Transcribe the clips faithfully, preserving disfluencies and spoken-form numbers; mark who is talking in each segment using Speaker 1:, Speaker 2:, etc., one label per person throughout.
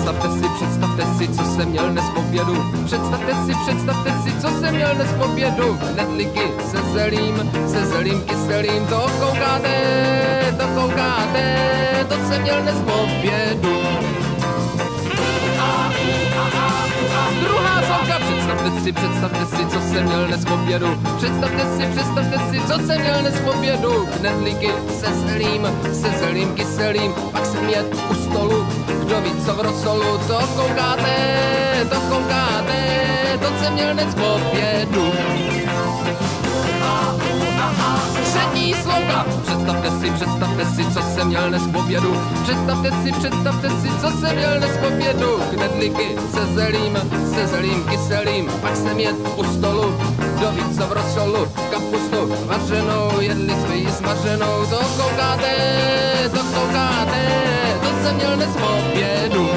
Speaker 1: Představte si, představte si, co jsem měl dnes k obědu. Představte si, představte si, co jsem měl dnes k obědu. Knedlíky se zelím, se zelím kyselým. To koukáte, to koukáte, to jsem měl dnes k obědu. Druhá zónka, představte si, představte si, co jsem měl dnes k obědu. Představte si, představte si, co jsem měl dnes k obědu. Knedlíky se zelím, se zelím kyselým. Pak jsem jet u stolu, kdo ví co v rosolu. To koukáte, to koukáte, to jsem měl dnes k obědu. Třetí sloka, představte si, představte si, co jsem měl dnes k obědu. Představte si, představte si, co jsem měl dnes k obědu. Knedlíky se zelím, se zelím kyselým. Pak jsem jet u stolu, kdo ví co v rosolu. Kapustu vařenou, jedli jsme ji smaženou. To koukáte, to koukáte, to jsem měl dnes k obědu.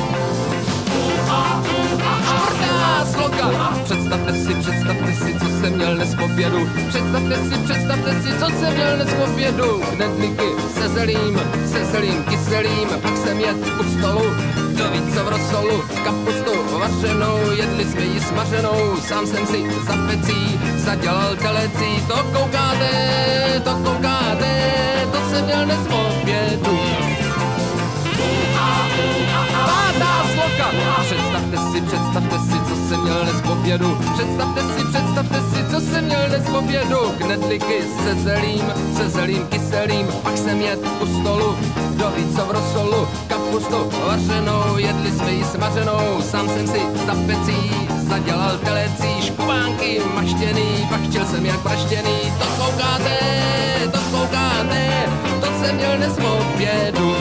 Speaker 1: Čtvrtá sloka, představte si, představte si, co jsem měl dnes k obědu. Představte si, představte si, co jsem měl dnes k obědu. Knedlíky se zelím, se zelím kyselým. Pak jsem jet u stolu, kdo ví co v rosolu. Kapustu vařenou, jedli jsme ji smaženou. Sám jsem si za pecí zadělal telecí. To koukáte, to koukáte, to jsem měl dnes k obědu. Pátá sloka, představte si, představte si, co jsem měl dnes k obědu. Představte si, představte si, co jsem měl dnes k obědu. Knedlíky se zelím, se zelím kyselým. Pak jsem jet u stolu, kdo ví co v rosolu. Kapustu vařenou, jedli jsme ji smaženou. Sám jsem si za pecí zadělal telecí. Škubánky maštěný, pak chtěl jsem jak praštěný. To koukáte, to koukáte, to jsem měl dnes k obědu.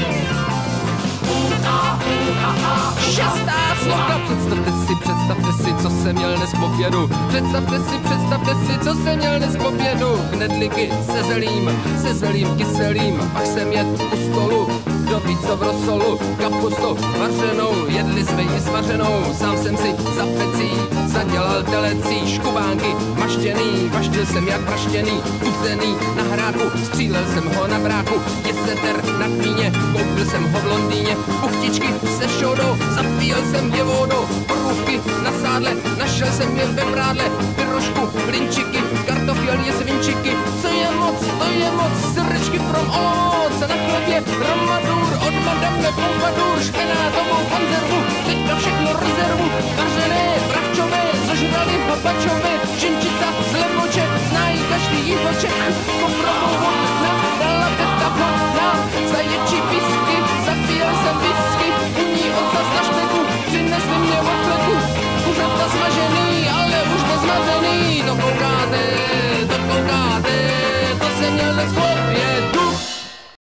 Speaker 1: Šestá sloka, představte si, představte si, co jsem měl dnes k obědu. Představte si, představte si, co jsem měl dnes k obědu. Knedlíky se zelím, se zelím kyselým. Pak jsem jet u stolu, kdo ví co v rosolu. Kapustu vařenou, jedli jsme ji smaženou. Sám jsem si za pecí zadělal telecí. Škubánky maštěný, vaštil jsem jak praštěný. Uzený na hráku, střílel jsem ho na bráku. Jeseter na kmíně, koupil jsem ho v Londýně. Buchtičky se šodou, zapíjel jsem je vodou. Borůvky na sádle, našel jsem je ve prádle. Pyrošku, linčiky, kartofilní svinčiky. Co je moc, to je moc, srdečky from ovoce. Na chlebě romadur, od madame Pompadour. Špenátovou konzervu, teďka všechno rezervu. Vařené, bravčové, zožrali papačové. Činčica z levoče, znají každý jívoček. Koprovou hodna, dala teta hodna. Zaječí pisky, zapíjel jsem whisky. U ní ocas na špeku, přinesli mě vafleku. Kuřata smažený, ale už nezmažený. To koukáte, to koukáte, to jsem měl dnes k